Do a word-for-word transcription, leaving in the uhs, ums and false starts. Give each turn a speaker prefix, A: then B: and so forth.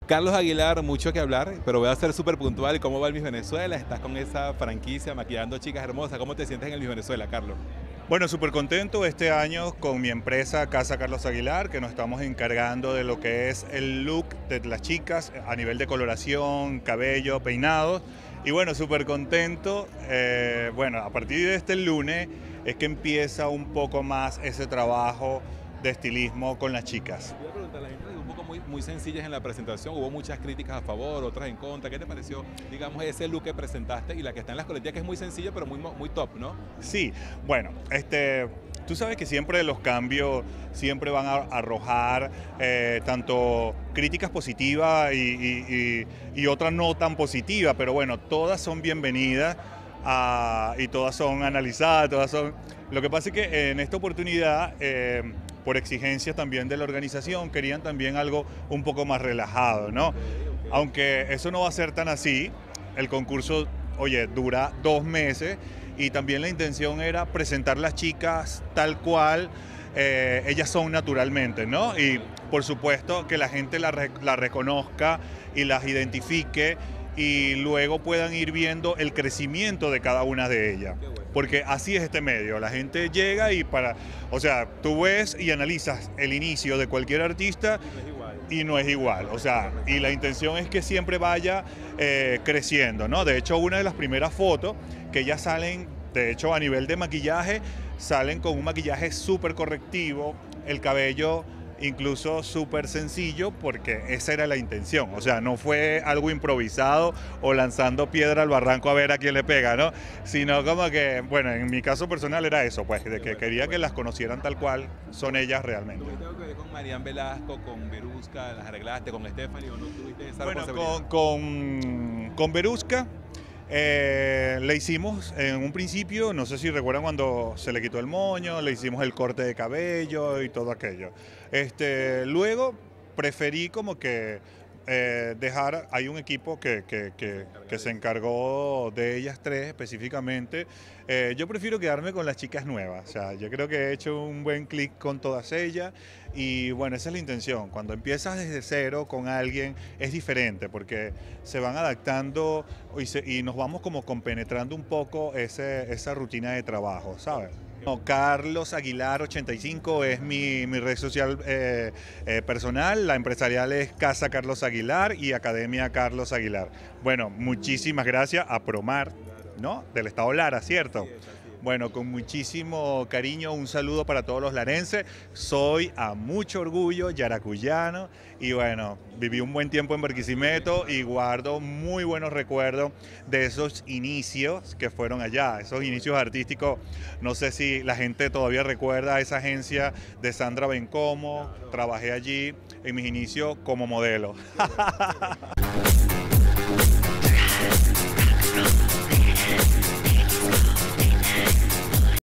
A: Carlos Aguilar, mucho que hablar, pero voy a ser súper puntual. ¿Cómo va el Miss Venezuela? Estás con esa franquicia maquillando chicas hermosas. ¿Cómo te sientes en el Miss Venezuela, Carlos?
B: Bueno, súper contento este año con mi empresa Casa Carlos Aguilar, que nos estamos encargando de lo que es el look de las chicas a nivel de coloración, cabello, peinados. Y bueno, súper contento. Eh, bueno, a partir de este lunes es que empieza un poco más ese trabajo de estilismo con las chicas.
A: Te iba a preguntar, la gente la dijo un poco muy, muy sencillas en la presentación. Hubo muchas críticas a favor, otras en contra. ¿Qué te pareció, digamos, ese look que presentaste y la que está en las coletillas, que es muy sencilla, pero muy, mo- muy top, ¿no?
B: Sí, bueno, este, tú sabes que siempre los cambios siempre van a arrojar eh, tanto críticas positivas y, y- y- y otras no tan positivas, pero bueno, todas son bienvenidas ah, y todas son analizadas, todas son... Lo que pasa es que en esta oportunidad, eh, por exigencias también de la organización, querían también algo un poco más relajado, ¿no? Aunque eso no va a ser tan así, el concurso, oye, dura dos meses y también la intención era presentar las chicas tal cual eh, ellas son naturalmente, ¿no? Y por supuesto que la gente la, re- la reconozca y las identifique y luego puedan ir viendo el crecimiento de cada una de ellas.
A: Qué bueno.
B: Porque así es este medio, la gente llega y para, o sea, tú ves y analizas el inicio de cualquier artista
A: Y no es igual.
B: y no es igual, o sea, y la intención es que siempre vaya eh, creciendo, ¿no? De hecho, una de las primeras fotos que ya salen, de hecho, a nivel de maquillaje, salen con un maquillaje súper correctivo, el cabello incluso súper sencillo, porque esa era la intención, o sea, no fue algo improvisado o lanzando piedra al barranco a ver a quién le pega, ¿no? Sino como que, bueno, en mi caso personal era eso, pues, de
A: Qué
B: que
A: bueno, qué
B: quería que
A: bueno.
B: las conocieran tal cual son ellas realmente.
A: ¿Tuviste algo que ver con Marian Velasco, con Verusca, las arreglaste, con Stephanie o no tuviste esa
B: Bueno,
A: responsabilidad?
B: con, con, con Verusca eh, le hicimos en un principio, no sé si recuerdan cuando se le quitó el moño, le hicimos el corte de cabello y todo aquello. Este, luego preferí como que eh, dejar, hay un equipo que, que- que- que se encargó de ellas tres específicamente. Eh, yo prefiero quedarme con las chicas nuevas, o sea, yo creo que he hecho un buen clic con todas ellas y bueno, esa es la intención. Cuando empiezas desde cero con alguien es diferente porque se van adaptando y, se- y nos vamos como compenetrando un poco ese- esa rutina de trabajo, ¿sabes? No, Carlos Aguilar ochenta y cinco es mi, mi red social eh, eh, personal, la empresarial es Casa Carlos Aguilar y Academia Carlos Aguilar. Bueno, muchísimas gracias a Promar, ¿no? Del Estado Lara,
A: Así
B: ¿cierto?
A: es, así es.
B: Bueno, con muchísimo cariño, un saludo para todos los larenses. Soy a mucho orgullo yaracuyano y bueno, viví un buen tiempo en Barquisimeto y guardo muy buenos recuerdos de esos inicios que fueron allá, esos inicios artísticos. No sé si la gente todavía recuerda esa agencia de Sandra Bencomo, trabajé allí en mis inicios como modelo.